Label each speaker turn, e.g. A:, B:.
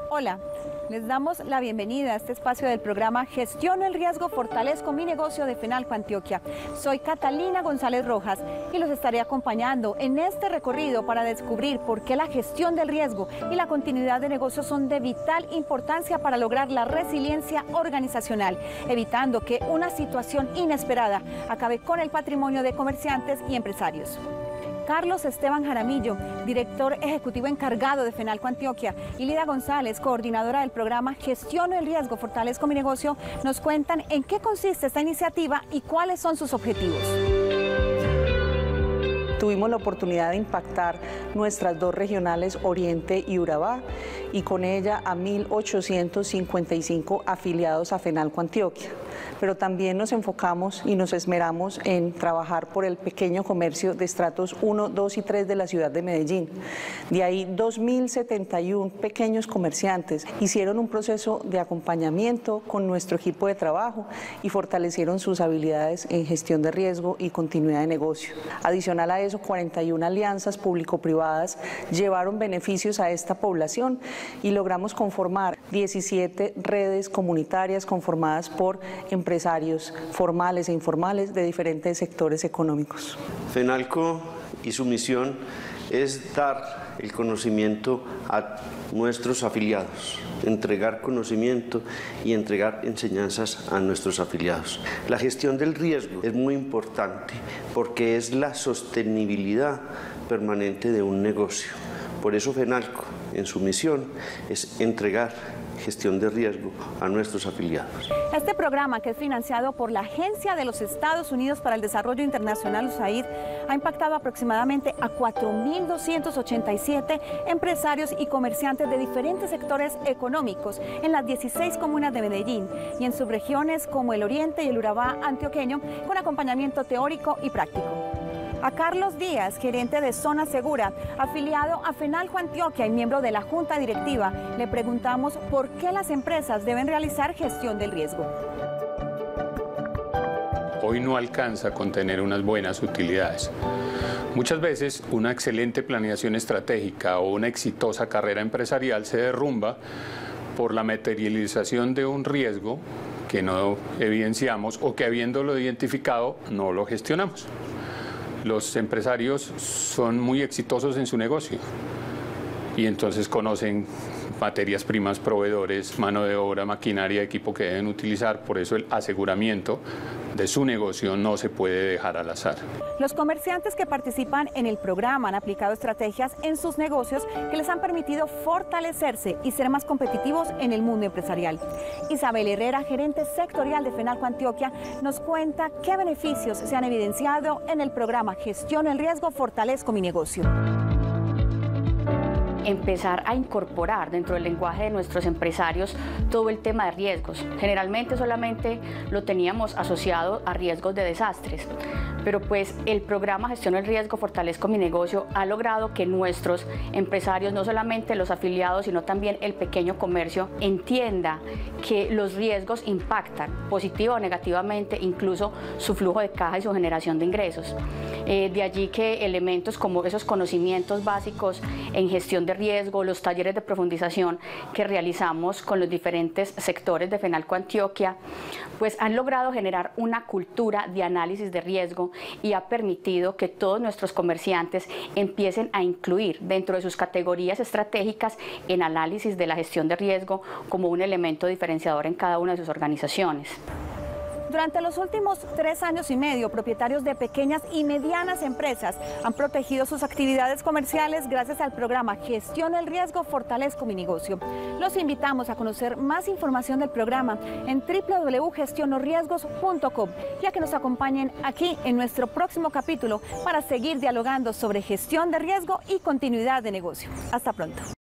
A: Hola, les damos la bienvenida a este espacio del programa Gestiono el Riesgo, Fortalezco mi Negocio de FENALCO Antioquia. Soy Catalina González Rojas y los estaré acompañando en este recorrido para descubrir por qué la gestión del riesgo y la continuidad de negocios son de vital importancia para lograr la resiliencia organizacional, evitando que una situación inesperada acabe con el patrimonio de comerciantes y empresarios. Carlos Esteban Jaramillo, director ejecutivo encargado de FENALCO Antioquia, y Lida González, coordinadora del programa Gestiono el Riesgo, Fortalezco mi Negocio, nos cuentan en qué consiste esta iniciativa y cuáles son sus objetivos.
B: Tuvimos la oportunidad de impactar nuestras dos regionales, Oriente y Urabá, y con ella a 1.855 afiliados a FENALCO Antioquia. Pero también nos enfocamos y nos esmeramos en trabajar por el pequeño comercio de estratos 1, 2 y 3 de la ciudad de Medellín. De ahí 2.071 pequeños comerciantes hicieron un proceso de acompañamiento con nuestro equipo de trabajo y fortalecieron sus habilidades en gestión de riesgo y continuidad de negocio. Adicional a eso, 41 alianzas público-privadas llevaron beneficios a esta población y logramos conformar 17 redes comunitarias conformadas por empresarios formales e informales de diferentes sectores económicos.
C: FENALCO y su misión es dar el conocimiento a nuestros afiliados, entregar conocimiento y entregar enseñanzas a nuestros afiliados. La gestión del riesgo es muy importante porque es la sostenibilidad permanente de un negocio. Por eso FENALCO, en su misión, es entregar gestión de riesgo a nuestros afiliados.
A: Este programa, que es financiado por la Agencia de los Estados Unidos para el Desarrollo Internacional, USAID, ha impactado aproximadamente a 4.287 empresarios y comerciantes de diferentes sectores económicos en las 16 comunas de Medellín y en subregiones como el Oriente y el Urabá antioqueño, con acompañamiento teórico y práctico. A Carlos Díaz, gerente de Zona Segura, afiliado a FENALCO Antioquia y miembro de la Junta Directiva, le preguntamos por qué las empresas deben realizar gestión del riesgo.
D: Hoy no alcanza con tener unas buenas utilidades. Muchas veces una excelente planeación estratégica o una exitosa carrera empresarial se derrumba por la materialización de un riesgo que no evidenciamos o que, habiéndolo identificado, no lo gestionamos. Los empresarios son muy exitosos en su negocio y entonces conocen materias primas, proveedores, mano de obra, maquinaria, equipo que deben utilizar. Por eso el aseguramiento de su negocio no se puede dejar al azar.
A: Los comerciantes que participan en el programa han aplicado estrategias en sus negocios que les han permitido fortalecerse y ser más competitivos en el mundo empresarial. Isabel Herrera, gerente sectorial de FENALCO Antioquia, nos cuenta qué beneficios se han evidenciado en el programa Gestiono el Riesgo, Fortalezco mi Negocio.
E: Empezar a incorporar dentro del lenguaje de nuestros empresarios todo el tema de riesgos. Generalmente solamente lo teníamos asociado a riesgos de desastres, pero pues el programa Gestiono el Riesgo, Fortalezco mi Negocio ha logrado que nuestros empresarios, no solamente los afiliados, sino también el pequeño comercio, entienda que los riesgos impactan positiva o negativamente incluso su flujo de caja y su generación de ingresos. De allí que elementos como esos conocimientos básicos en gestión de riesgo, los talleres de profundización que realizamos con los diferentes sectores de FENALCO Antioquia, pues han logrado generar una cultura de análisis de riesgo y ha permitido que todos nuestros comerciantes empiecen a incluir dentro de sus categorías estratégicas el análisis de la gestión de riesgo como un elemento diferenciador en cada una de sus organizaciones.
A: Durante los últimos 3 años y medio, propietarios de pequeñas y medianas empresas han protegido sus actividades comerciales gracias al programa Gestiono el Riesgo, Fortalezco mi Negocio. Los invitamos a conocer más información del programa en www.gestionoriesgos.com y a que nos acompañen aquí en nuestro próximo capítulo para seguir dialogando sobre gestión de riesgo y continuidad de negocio. Hasta pronto.